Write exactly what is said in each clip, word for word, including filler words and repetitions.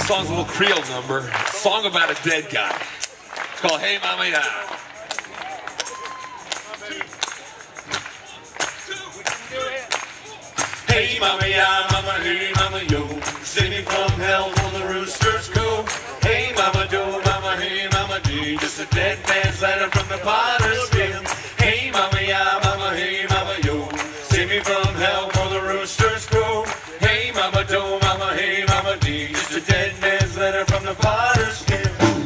song's a little Creole number. Song about a dead guy. It's called Hey Mama Ya. Hey mama ya, mama hey mama yo, save me from hell for the roosters go. Hey mama do, mama hey mama do, just a dead man's letter from the potter's field. Hey mama ya, mama hey mama yo, save me from hell for the roosters go. Hey mama do, mama hey mama do, just a dead man's letter from the potter's field.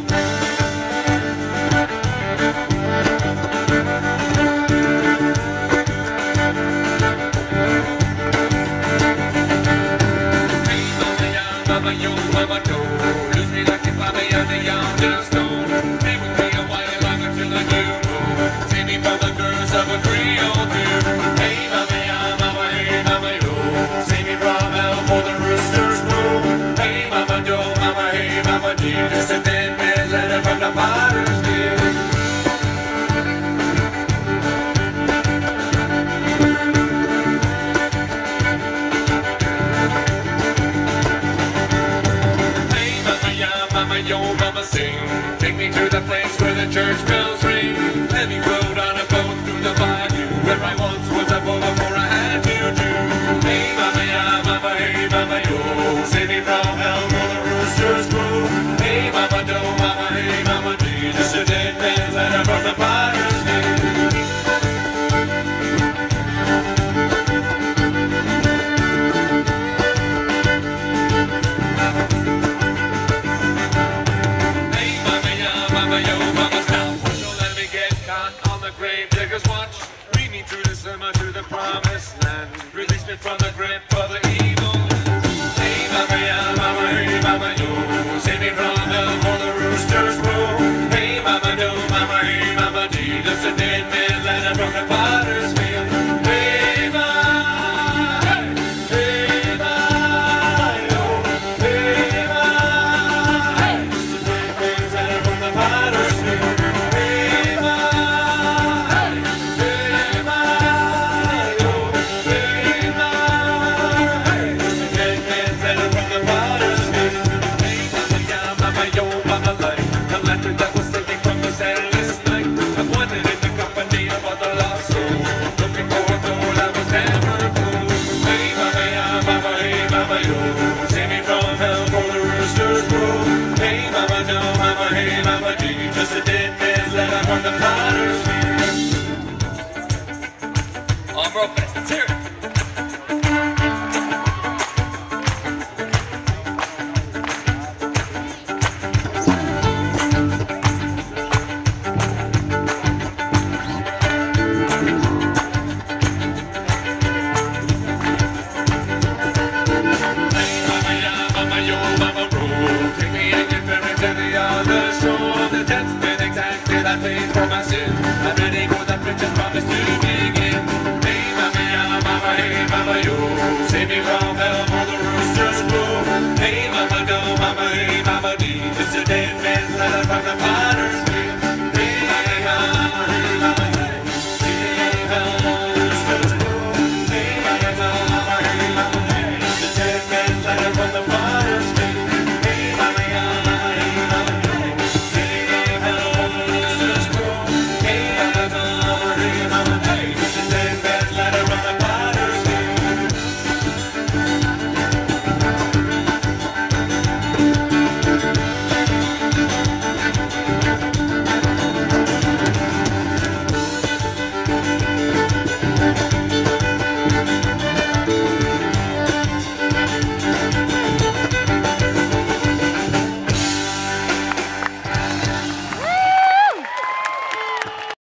Mama yo, mama do, lose me like if I'm a young, young stone. Stay with me a while longer till I do. Save me from the girls of a Creole dude. Hey mama ya, mama hey mama yo, save me from hell for the roosters crow. Hey mama do, mama hey mama do, just a dead man's letter from the potter's field. Mama, yo, mama, sing. Take me to the place where the church bells ring. Let me float on a boat through the bayou, where I once was a boy before I had to do. Hey, mama, ya, mama, hey, mama, yo, save me from hell for the roosters crow. Hey, mama, do, mama, hey, mama, do, just a dead man's letter from the potter's field. To the promised land, release me from the grip of the evil. Hey mama ya, mama hey mama yo, save me from hell for the roosters crow. Hey mama do, mama hey mama do, just a dead man's letter from the potter's field. Hey ma, hey ma, yo, hey ma, just a dead man's letter from the potter's field. Hey ma. Just a dead man's letter from the potter's field. On Merlefest, let's hear it. Hey mama ya, mama yo, mama roll, take me and your parents to the other shore. The debt's been exacted, I paid for my sins. I'm ready for the preacher's promise to begin. Hey mama ya, mama hey mama yo, save me from hell for the roosters crow. Hey mama do, mama hey mama do, just a dead man's letter from the potter's field.